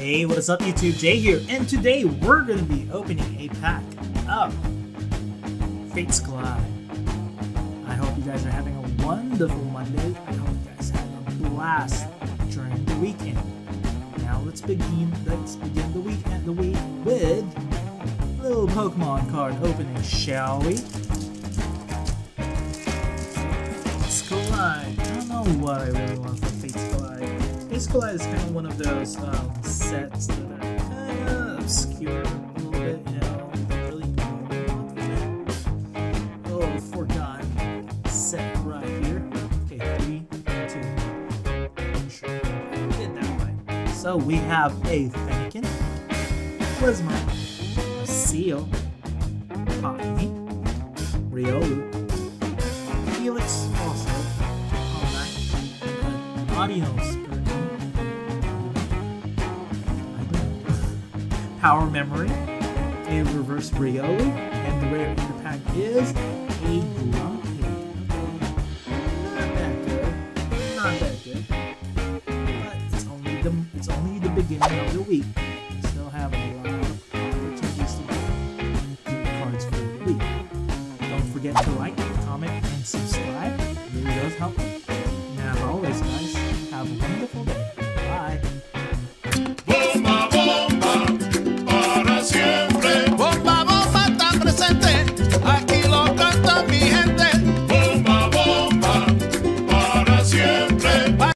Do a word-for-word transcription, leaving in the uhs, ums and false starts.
Hey, what is up YouTube? Jay here, and today we're going to be opening a pack of Fates Collide. I hope you guys are having a wonderful Monday. I hope you guys had a blast during the weekend. Now let's begin let's begin the weekend the week with a little Pokemon card opening, shall we? Fates Collide. I don't know what I really want from Fates Collide. Fates Collide is kind of one of those um, sets that are kind of obscure a little bit, you know, don't really know what I want from it. Oh, forgotten set right here. Okay, three, two, one, sure. I did that right. So we have a Fennekin, Plasma, a Seal, Cottony, Riolu, Felix also, Alright, an Audio Power Memory, a Reverse Riolu, and the rare in the pack is a Grumpig. Not that good, not that good, but it's only the it's only the beginning of the week. We still have a lot of opportunities to get cards for the week. Don't forget to like, comment, and subscribe. It really does help.